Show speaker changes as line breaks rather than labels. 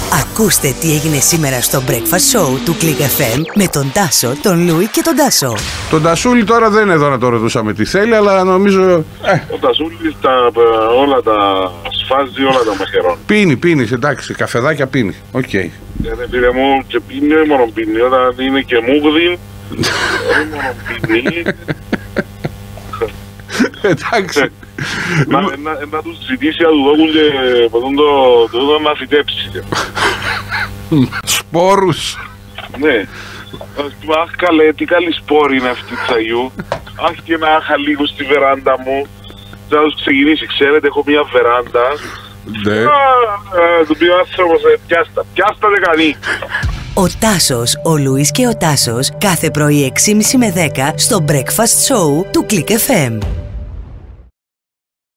Ακούστε τι έγινε σήμερα στο Breakfast Show του Click FM με τον Τάσο, τον Λούι και τον Τάσο.
Τον Τασούλη τώρα δεν είναι εδώ να το ρωτούσαμε τι θέλει, αλλά νομίζω...
Ο Τασούλης όλα τα σφάζει, όλα τα μαχαιρώνει.
Πίνει, εντάξει, καφεδάκια πίνει. Οκ.
Γιατί πήρε μου και πίνει, όχι μόνο πίνει, όταν είναι και μούγδιν, όχι μόνο πίνει.
Εντάξει.
Να τους ζητήσει να του δώκουν και το να φυτέψει.
Σπόρους.
Ναι. Αχ καλέ, τι καλή σπόρη είναι αυτή της Αγιού. Αχ και να είχα λίγο στη βεράντα μου. Θα τους ξεκινήσει, ξέρετε, έχω μια βεράντα.
Ναι.
Του πει ο άνθρωπος, πιάστα δεν κάνει.
Ο Τάσος, ο Λούις και ο Τάσος κάθε πρωί 6.30 με 10 στο Breakfast Show του Click FM.